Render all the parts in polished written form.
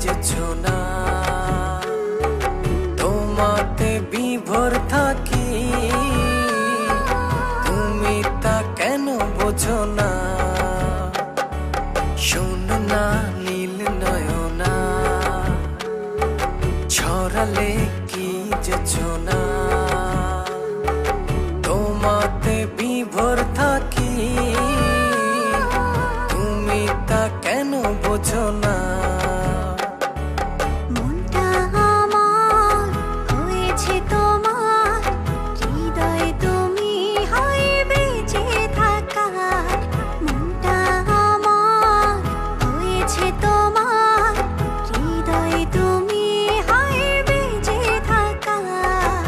যেছো না, তোমাতে বিভোর থাকি, তুমি তা কেন বোঝো না। শোনো না নীল নয়না, ছড়ালে কি যেছো না, তোমাতে বিভোর থাকি, তুমি তা কেন বোঝো না। মনটা আমার হয়েছে তোমার, হৃদয় তুমি হয় বেঁচে থাকার। মনটা আমার হয়েছে তোমার, হৃদয় তুমি হয় বেঁচে থাকার।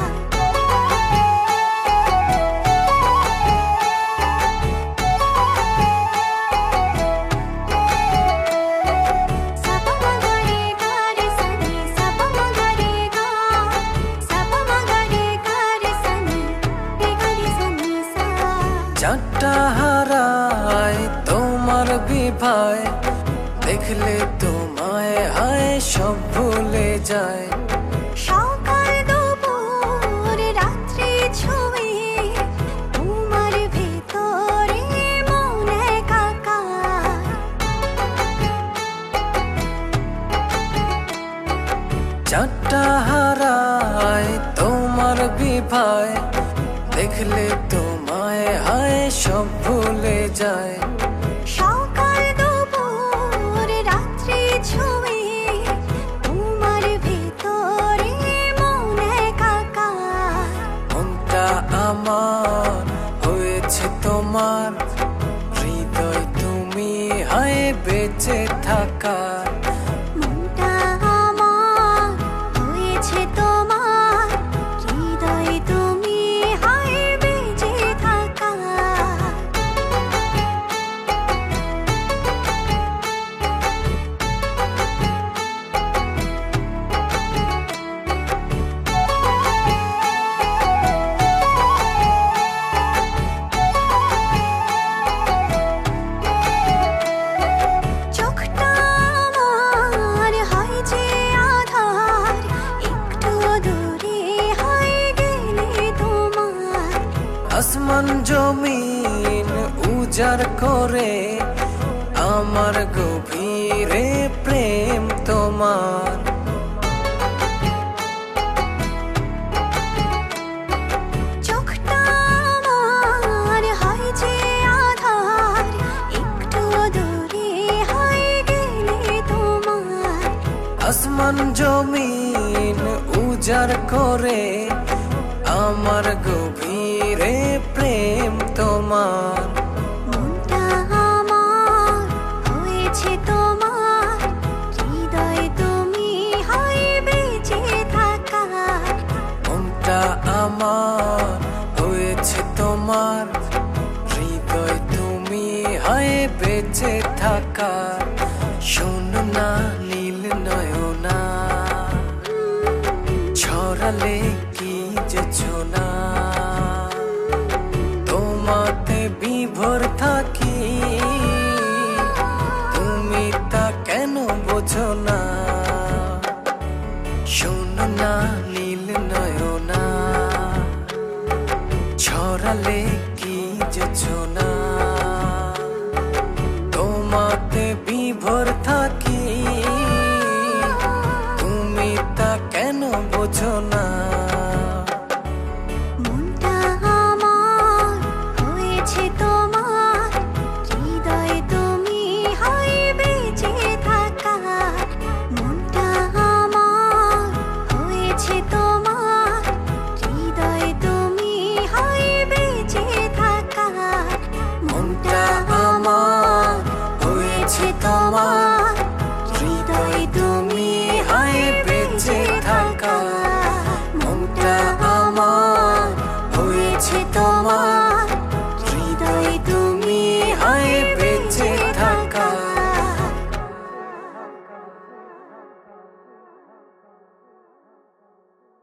চারটা হারায় তোমার বিভায়, দেখলে তোমায় হায় সব ভুলে যায়। সকাল দুপুর রাত্রি ছুঁয়ে তোমার ভেতরে মন একাকার। চারটা হারায় তোমার বিভায়, দেখলে তোমায় হায় সব ভুলে যায়। সকাল দুপুর রাত্রি ছুঁয়ে তোমার ভেতরে মন একাকার। মনটা আমার হয়েছে তোমার, হৃদয় তুমি হায় বেঁচে থাকার। মনটা আমার হয়েছে তোমার, হৃদয় তুমি হয় বেঁচে থাকার। চোখটা আমার হয় যে আধার, একটু দূরে হয় গেলে তোমার। আসমান জমিন উজাড় করে আমার গভীরে প্রেম তোমার। চোখটা আমার হয় যে আধার, একটু দূরে হয় গেলে তোমার। আসমান জমিন উজাড় করে আমার গভীরে প্রেম তোমার। মনটা আমার হয়েছে তোমার, হৃদয় তুমি হয় বেঁচে থাকার। মনটা আমার হয়েছে তোমার, হৃদয় তুমি হয় বেঁচে থাকার। শোনো না নীল নয়না, ছড়ালে কি যেছো না, তোমাতে বিভোর থাকি, তুমি তা কেন বোঝো না। শোনো না নীল নয়না, ছড়ালে কি যেছো না, তোমাতে বিভোর থাকি, তুমি তা কেন বোঝো না। মনটা আমার হয়েছে তোমার, হৃদয় তুমি হয় বেঁচে থাকার। মনটা আমার হয়েছে তোমার, হৃদয় তুমি হয় বেঁচে থাকার। মনটা আমার হয়েছে তোমার, হৃদয় তুমি হয় বেঁচে থাকার। মনটা আমার হয়েছে তোমার।